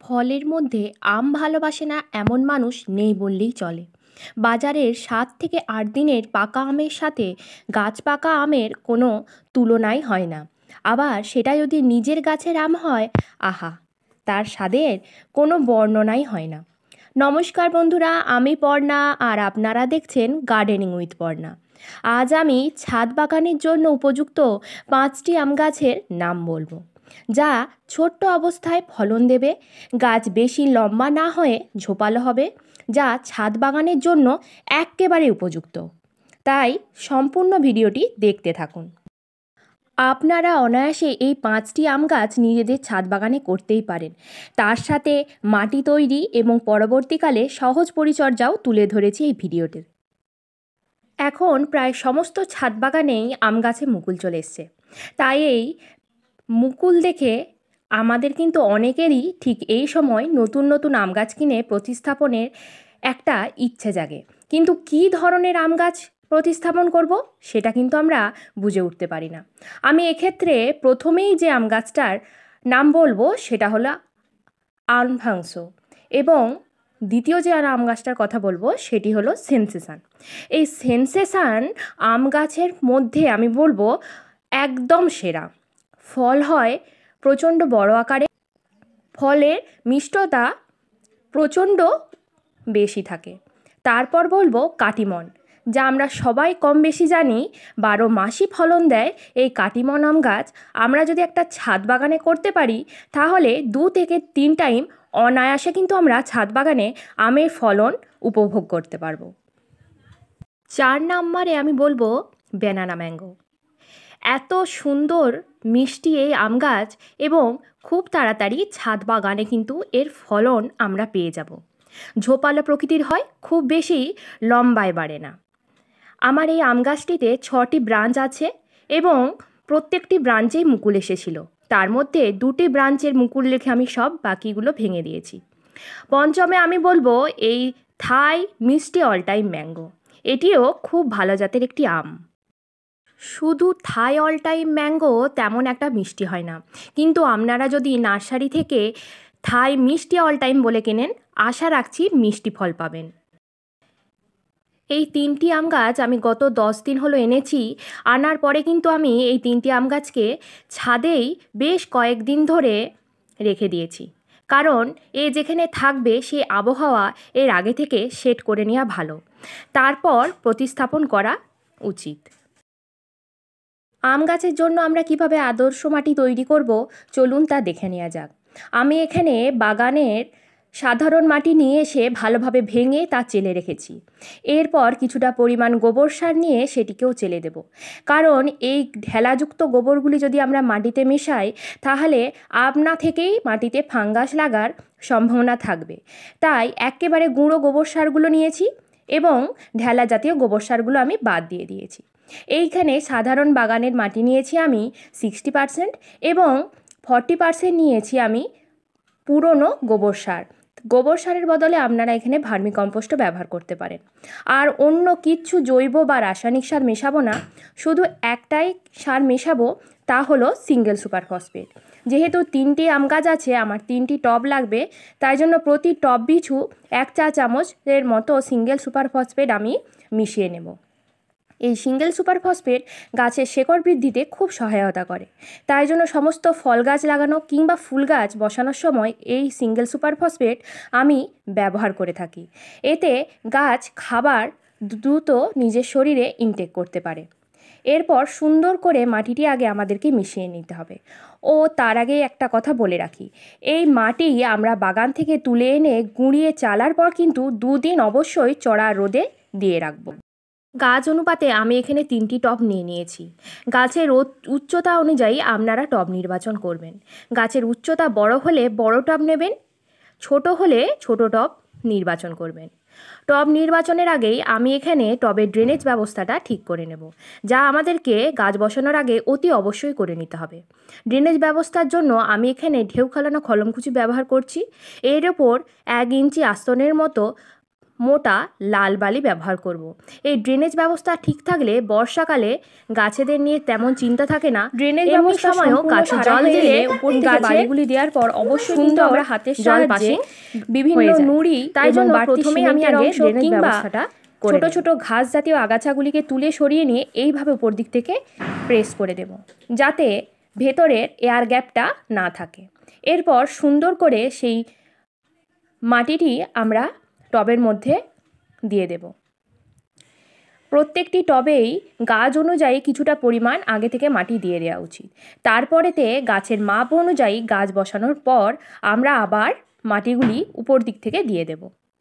ফলের মধ্যে আম ভালোবাসে না এমন মানুষ নেই বললেই চলে। বাজারের ৭ থেকে ৮ দিনের পাকা আমের সাথে গাছ পাকা আমের কোনো তুলনাই হয় না। আবার সেটা যদি নিজের গাছের আম হয়, আহা, তার স্বাদের কোনো বর্ণনাই হয় না। নমস্কার বন্ধুরা, আমি পর্ণা আর আপনারা দেখছেন গার্ডেনিং উইথ পর্ণা। আজ আমি ছাদ বাগানের জন্য উপযুক্ত ৫টি আম গাছের নাম বলবো, যা ছোট্ট অবস্থায় ফলন দেবে, গাছ বেশি লম্বা না হয়ে ঝোপালো হবে, যা ছাদ বাগানের জন্য এক্কেবারে উপযুক্ত। তাই সম্পূর্ণ ভিডিওটি দেখতে থাকুন। আপনারা অনায়াসে এই ৫টি আম গাছ নিজেদের ছাদ বাগানে করতেই পারেন। তার সাথে মাটি তৈরি এবং পরবর্তীকালে সহজ পরিচর্যাও তুলে ধরেছি এই ভিডিওতে। এখন প্রায় সমস্ত ছাদ বাগানেই আম গাছে মুকুল চলে এসছে। তাই এই মুকুল দেখে আমাদের কিন্তু অনেকেরই ঠিক এই সময় নতুন নতুন আম গাছ কিনে প্রতিস্থাপনের একটা ইচ্ছে জাগে। কিন্তু কী ধরনের আম গাছ প্রতিস্থাপন করব সেটা কিন্তু আমরা বুঝে উঠতে পারি না। আমি এক্ষেত্রে প্রথমেই যে আম গাছটার নাম বলবো সেটা হলো আলফাংসো, এবং দ্বিতীয় যে আম গাছটার কথা বলবো সেটি হলো সেনসেশন। এই সেনসেশন আম গাছের মধ্যে আমি বলবো একদম সেরা। ফল হয় প্রচণ্ড বড় আকারে, ফলের মিষ্টতা প্রচণ্ড বেশি থাকে। তারপর বলবো কাটিমন, যা আমরা সবাই কম বেশি জানি ১২ মাসই ফলন দেয়। এই কাটিমন আম গাছ আমরা যদি একটা ছাদ বাগানে করতে পারি, তাহলে ২ থেকে ৩ টাইম অনায়াসে কিন্তু আমরা ছাদ বাগানে আমের ফলন উপভোগ করতে পারবো। ৪ নম্বরে আমি বলবো ব্যানানা ম্যাঙ্গো। এত সুন্দর মিষ্টি এই আম গাছ, এবং খুব তাড়াতাড়ি ছাদ বাগানে কিন্তু এর ফলন আমরা পেয়ে যাব। ঝোপালো প্রকৃতির হয়, খুব বেশি লম্বায় বাড়ে না। আমার এই আম গাছটিতে ৬টি ব্রাঞ্চ আছে এবং প্রত্যেকটি ব্রাঞ্চেই মুকুল এসেছিল। তার মধ্যে ২টি ব্রাঞ্চের মুকুল রেখে আমি সব বাকিগুলো ভেঙে দিয়েছি। পঞ্চমে আমি বলবো এই থাই মিষ্টি অল টাইম ম্যাঙ্গো। এটিও খুব ভালো জাতের একটি আম। শুধু থাই অল টাইম ম্যাঙ্গো তেমন একটা মিষ্টি হয় না, কিন্তু আপনারা যদি নার্সারি থেকে থাই মিষ্টি অল টাইম বলে কেনেন, আশা রাখছি মিষ্টি ফল পাবেন। এই ৩টি আম গাছ আমি গত ১০ দিন হলো এনেছি। আনার পরে কিন্তু আমি এই ৩টি আম গাছকে ছাদেই বেশ কয়েকদিন ধরে রেখে দিয়েছি, কারণ এ যেখানে থাকবে সেই আবহাওয়া এর আগে থেকে সেট করে নেওয়া ভালো, তারপর প্রতিস্থাপন করা উচিত। আম গাছের জন্য আমরা কিভাবে আদর্শ মাটি তৈরি করব, চলুন তা দেখে নেওয়া যাক। আমি এখানে বাগানের সাধারণ মাটি নিয়ে এসে ভালোভাবে ভেঙে তা চেলে রেখেছি। এরপর কিছুটা পরিমাণ গোবর সার নিয়ে সেটিকেও চেলে দেব, কারণ এই ঢেলাযুক্ত গোবরগুলি যদি আমরা মাটিতে মেশাই, তাহলে আপনা থেকেই মাটিতে ফাঙ্গাস লাগার সম্ভাবনা থাকবে। তাই একেবারে গুঁড়ো গোবর সারগুলো নিয়েছি এবং ঢেলা জাতীয় গোবর সারগুলো আমি বাদ দিয়ে দিয়েছি। এইখানে সাধারণ বাগানের মাটি নিয়েছি আমি 60% এবং 40% নিয়েছি আমি পুরনো গোবর সার। গোবর সারের বদলে আপনারা এখানে ভার্মি কম্পোস্টও ব্যবহার করতে পারেন। আর অন্য কিচ্ছু জৈব বা রাসায়নিক সার মেশাবো না, শুধু একটাই সার মেশাবো, তা হলো সিঙ্গেল সুপার ফসফেট। যেহেতু 3টি আম গাছ আছে, আমার 3টি টব লাগবে, তাই জন্য প্রতি টব পিছু 1 চা চামচের মতো সিঙ্গেল সুপার ফসফেট আমি মিশিয়ে নেব। এই সিঙ্গেল সুপার ফসফেট গাছের শেকড় বৃদ্ধিতে খুব সহায়তা করে, তাই জন্য সমস্ত ফল গাছ লাগানো কিংবা ফুল গাছ বসানোর সময় এই সিঙ্গেল সুপার ফসফেট আমি ব্যবহার করে থাকি। এতে গাছ খাবার দ্রুত নিজের শরীরে ইনটেক করতে পারে। এরপর সুন্দর করে মাটিটি আগে আমাদেরকে মিশিয়ে নিতে হবে। ও তার আগে একটা কথা বলে রাখি, এই মাটি আমরা বাগান থেকে তুলে এনে গুঁড়িয়ে চালার পর কিন্তু 2 দিন অবশ্যই চড়া রোদে দিয়ে রাখবো। গাছ অনুপাতে আমি এখানে 3টি টব নিয়ে নিয়েছি। গাছের উচ্চতা অনুযায়ী আপনারা টব নির্বাচন করবেন। গাছের উচ্চতা বড় হলে বড় টব নেবেন, ছোট হলে ছোট টব নির্বাচন করবেন। টব নির্বাচনের আগেই আমি এখানে টবের ড্রেনেজ ব্যবস্থাটা ঠিক করে নেব, যা আমাদেরকে গাছ বসানোর আগে অতি অবশ্যই করে নিতে হবে। ড্রেনেজ ব্যবস্থার জন্য আমি এখানে ঢেউ খালানো কলমকুচি ব্যবহার করছি। এর ওপর 1 ইঞ্চি আস্তনের মতো মোটা লাল বালি ব্যবহার করব। এই ড্রেনেজ ব্যবস্থা ঠিক থাকলে বর্ষাকালে গাছেদের নিয়ে তেমন চিন্তা থাকে না। ড্রেনেজ ব্যবস্থার সময়ও গাছে জল দিলে উপর থেকে বালিগুলি দেওয়ার পর অবশ্যই কিন্তু আমরা হাতের সাহায্যে বিভিন্ন নুড়ি, তাই জন্য প্রথমেই আমি আগে ড্রেনেজ ব্যবস্থাটা ছোট ছোট ঘাস জাতীয় আগাছাগুলিকে তুলে সরিয়ে নিয়ে এইভাবে উপর দিক থেকে প্রেস করে দেব, যাতে ভেতরের এয়ার গ্যাপটা না থাকে। এরপর সুন্দর করে সেই মাটিটি আমরা টবের মধ্যে দিয়ে দেব। প্রত্যেকটি টবেই গাছ অনুযায়ী কিছুটা পরিমাণ আগে থেকে মাটি দিয়ে দেওয়া উচিত। তারপরেতে গাছের মাপ অনুযায়ী গাছ বসানোর পর আমরা আবার মাটিগুলি উপর দিক থেকে দিয়ে দেব।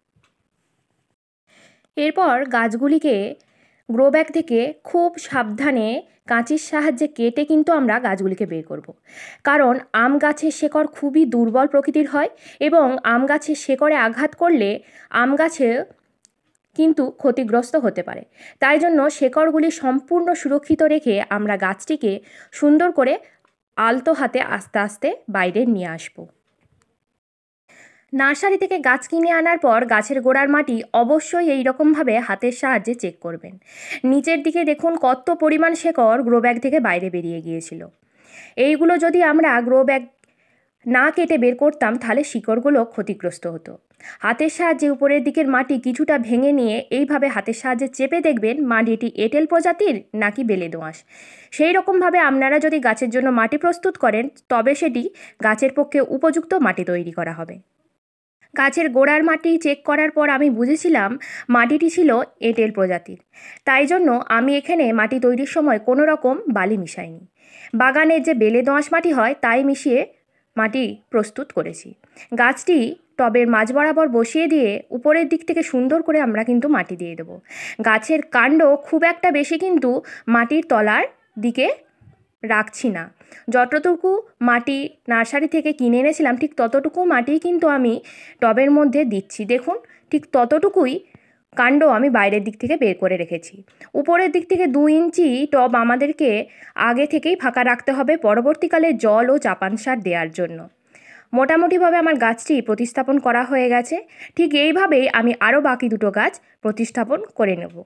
এরপর গাছগুলিকে গ্রো ব্যাগ থেকে খুব সাবধানে কাঁচির সাহায্যে কেটে কিন্তু আমরা গাছগুলিকে বের করব। কারণ আম গাছের শেকড় খুবই দুর্বল প্রকৃতির হয় এবং আম গাছের শেকড়ে আঘাত করলে আম গাছে কিন্তু ক্ষতিগ্রস্ত হতে পারে। তাই জন্য শেকড়গুলি সম্পূর্ণ সুরক্ষিত রেখে আমরা গাছটিকে সুন্দর করে আলতো হাতে আস্তে আস্তে বাইরে নিয়ে আসব। নার্সারি থেকে গাছ কিনে আনার পর গাছের গোড়ার মাটি অবশ্যই এই রকমভাবে হাতের সাহায্যে চেক করবেন। নিচের দিকে দেখুন কত পরিমাণ শেকড় গ্রো ব্যাগ থেকে বাইরে বেরিয়ে গিয়েছিল। এইগুলো যদি আমরা গ্রো ব্যাগ না কেটে বের করতাম তাহলে শিকড়গুলো ক্ষতিগ্রস্ত হতো। হাতের সাহায্যে উপরের দিকের মাটি কিছুটা ভেঙে নিয়ে এইভাবে হাতের সাহায্যে চেপে দেখবেন মাটিটি এঁটেল প্রজাতির নাকি বেলে দোআঁশ। সেই রকমভাবে আপনারা যদি গাছের জন্য মাটি প্রস্তুত করেন তবে সেটি গাছের পক্ষে উপযুক্ত মাটি তৈরি করা হবে। গাছের গোড়ার মাটি চেক করার পর আমি বুঝেছিলাম মাটিটি ছিল এঁটেল প্রজাতির। তাই জন্য আমি এখানে মাটি তৈরির সময় কোনো রকম বালি মিশাইনি। বাগানের যে বেলে দোআঁশ মাটি হয় তাই মিশিয়ে মাটি প্রস্তুত করেছি। গাছটি টবের মাঝ বরাবর বসিয়ে দিয়ে উপরের দিক থেকে সুন্দর করে আমরা কিন্তু মাটি দিয়ে দেবো। গাছের কাণ্ড খুব একটা বেশি কিন্তু মাটির তলার দিকে রাখছি না। যতটুকু মাটি নার্সারি থেকে কিনে এনেছিলাম ঠিক ততটুকু মাটি কিন্তু আমি টবের মধ্যে দিচ্ছি। দেখুন ঠিক ততটুকুই কাণ্ড আমি বাইরের দিক থেকে বের করে রেখেছি। উপরের দিক থেকে 2 ইঞ্চি টব আমাদেরকে আগে থেকেই ফাঁকা রাখতে হবে পরবর্তীকালে জল ও চাপান সার দেওয়ার জন্য। মোটামুটিভাবে আমার গাছটি প্রতিস্থাপন করা হয়ে গেছে। ঠিক এইভাবেই আমি আরও বাকি দুটো গাছ প্রতিস্থাপন করে নেব।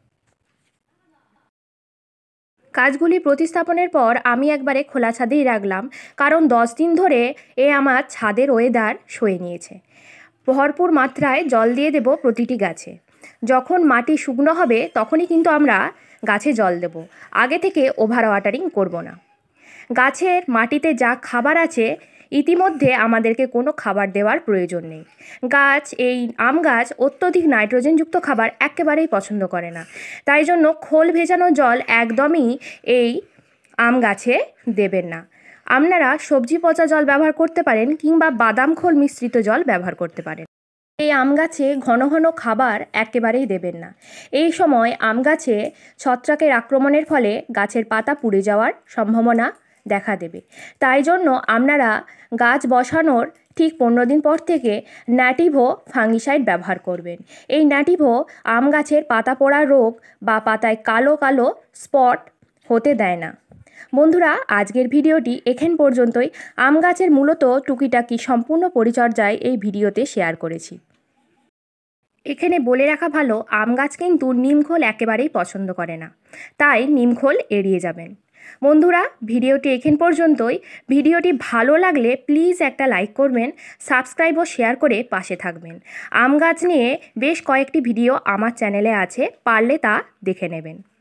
গাছগুলি প্রতিস্থাপনের পর আমি একবারে খোলা ছাদেই রাখলাম, কারণ 10 দিন ধরে আমার ছাদের ওয়েদার সয়ে নিয়েছে। ভরপুর মাত্রায় জল দিয়ে দেব প্রতিটি গাছে। যখন মাটি শুকনো হবে তখনই কিন্তু আমরা গাছে জল দেব, আগে থেকে ওভার ওয়াটারিং করব না। গাছের মাটিতে যা খাবার আছে ইতিমধ্যে আমাদেরকে কোনো খাবার দেওয়ার প্রয়োজন নেই। গাছ এই আম গাছ অত্যধিক নাইট্রোজেনযুক্ত খাবার একেবারেই পছন্দ করে না। তাই জন্য খোল ভেজানো জল একদমই এই আম গাছে দেবেন না। আপনারা সবজি পচা জল ব্যবহার করতে পারেন কিংবা বাদাম খোল মিশ্রিত জল ব্যবহার করতে পারেন। এই আম গাছে ঘন ঘন খাবার একেবারেই দেবেন না। এই সময় আম গাছে ছত্রাকের আক্রমণের ফলে গাছের পাতা পুড়ে যাওয়ার সম্ভাবনা দেখা দেবে। তাই জন্য আপনারা গাছ বসানোর ঠিক 15 দিন পর থেকে ন্যাটিভো ফাঙ্গিসাইড ব্যবহার করবেন। এই ন্যাটিভো আম গাছের পাতা পোড়া রোগ বা পাতায় কালো কালো স্পট হতে দেয় না। বন্ধুরা, আজকের ভিডিওটি এখান পর্যন্তই। আম গাছের মূলত টুকিটাকি সম্পূর্ণ পরিচর্যায় এই ভিডিওতে শেয়ার করেছি। এখানে বলে রাখা ভালো, আম গাছ কিন্তু নিমখোল একেবারেই পছন্দ করে না, তাই নিমখোল এড়িয়ে যাবেন। বন্ধুরা, ভিডিওটি এখান পর্যন্তই। ভিডিওটি ভালো লাগলে প্লিজ একটা লাইক করবেন, সাবস্ক্রাইব ও শেয়ার করে পাশে থাকবেন। আম গাছ নিয়ে বেশ কয়েকটি ভিডিও আমার চ্যানেলে আছে, পারলে তা দেখে নেবেন।